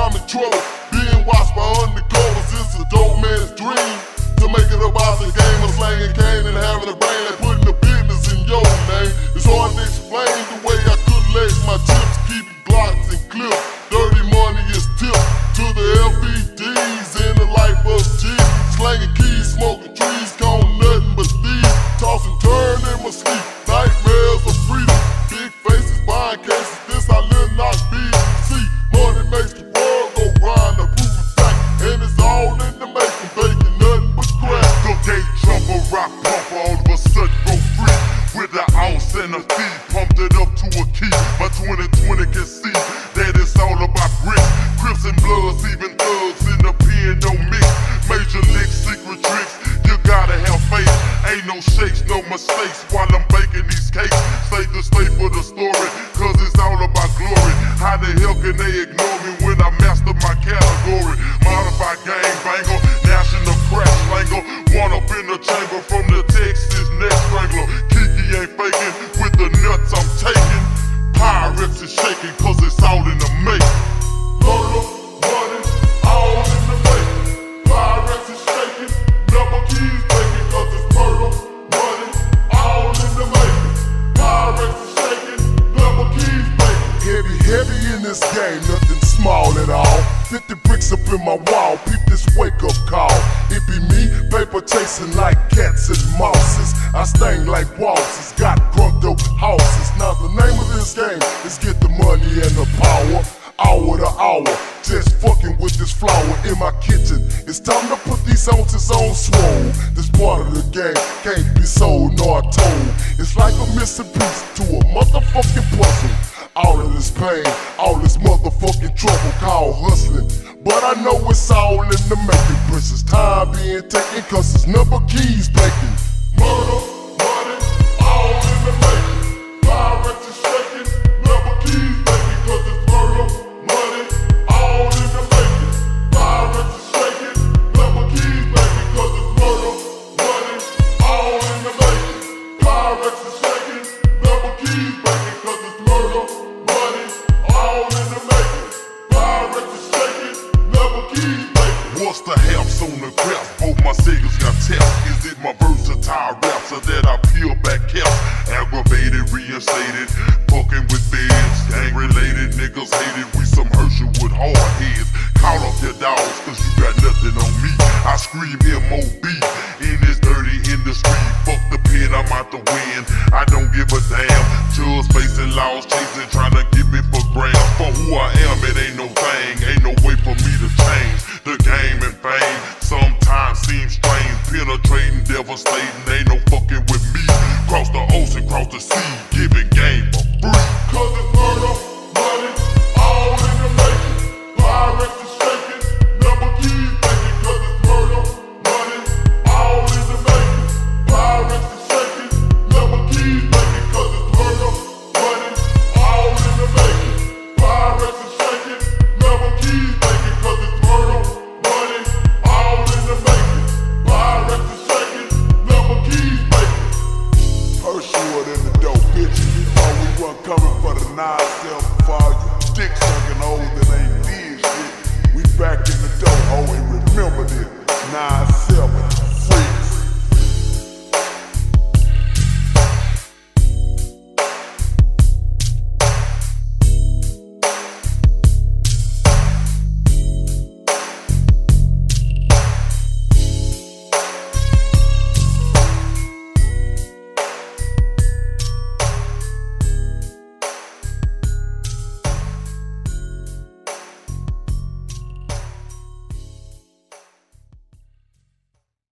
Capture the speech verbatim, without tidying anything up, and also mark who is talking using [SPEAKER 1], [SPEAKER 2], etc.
[SPEAKER 1] I'm in trouble. Being watched by undercovers is a dope man's dream. To make it about the game of slanging cane and having a brain and putting the business in your name. It's hard to explain the way I could lace my chips, keeping Glocks and clips. Dirty money is tipped to the L B Ds in the life of G. Slanging keys, smoking trees, calling nothing but thieves. Tossing turn in my sleep, nightmares of freedom. Big faces, buying cases, this I live not be. See, money makes the world go round, the proof is fact. And it's all in the making, baking nothing but crack.
[SPEAKER 2] The gate jumper, rock pumper, all of a sudden go free. With an ounce and a fee, pumped it up to a key. My twenty twenty can see that it's all about bricks. Crips and Bloods, even thugs in the pen don't mix. Major licks, secret tricks, you gotta have faith. Ain't no shakes, no mistakes while I'm baking these cakes. Stay the stay for the story, cause it's all about glory. How the hell can they ignore me when I master my category? Modified gang banger, national crash slanger. One up in the chamber from the Texas neck strangler. Kiki ain't faking with the nuts I'm taking. Pirates is shaking cause it's all in the making.
[SPEAKER 1] Murder, money, all in the making. Pirates is shaking, number keys breaking cause it's murder, money, all in the making. Pirates is shaking, number keys breaking. Heavy, heavy in this game, nothing small at all. Fifty bricks up in my wall, peep this wake up call. It be me, paper chasing like cats and mouses. I sting like waltzes, got grunked up houses. Now the name of this game is get the money and the power. Hour to hour, just fucking with this flour in my kitchen. It's time to put these ounces on swole. This part of the game can't be sold nor told. It's like a missing piece to a motherfucking puzzle. All of this pain, all this motherfucking trouble called hustling. But I know it's all in the making. Precious time being taken cause it's number keys breaking. Murder, money, all in the making. Pirates is shaking, number keys breaking cause it's murder, money, all in the making. Pirates is shaking, number keys breaking cause it's murder, money, all in the making. Pirates is shaking, number keys breaking cause it's murder, money, all in the making. Pirates is shaking, number keys breaking.
[SPEAKER 2] What's the halves on the graph? Both my Segas got tapped. Is it my versatile rap so that I peel back caps? Aggravated, reinstated, fucking with feds. Gang related, niggas hated. We some Herschelwood hard heads. Call off your dogs cause you got nothing on me. I scream M O B in this dirty industry. Fuck the pen, I'm out to win. I don't give a damn. Judge facing laws, chasing, trying to get me for grams. For who I am, it ain't no thing. Ain't no way for me to change. The game and fame sometimes seems strange. Penetrating, devastating, ain't no fucking with me. Cross the ocean, cross the sea, giving game for free.
[SPEAKER 1] Cause it's murder, money, all in the making. Pirates is shaking, number keys breaking cause it's murder, money, all in the making. Pirates is shaking, number keys breaking cause it's murder, money, all in the making. Pirates is shaking, number keys breaking cause it's murder, money, all in the making. Pirates is shaking, number keys breaking.
[SPEAKER 3] Herschelwood in the dope, bitch. You know we wasn't coming for the nine self for all you dick sucking hoes that ain't did shit. We back in the dope, ho, and remember this, nine seven.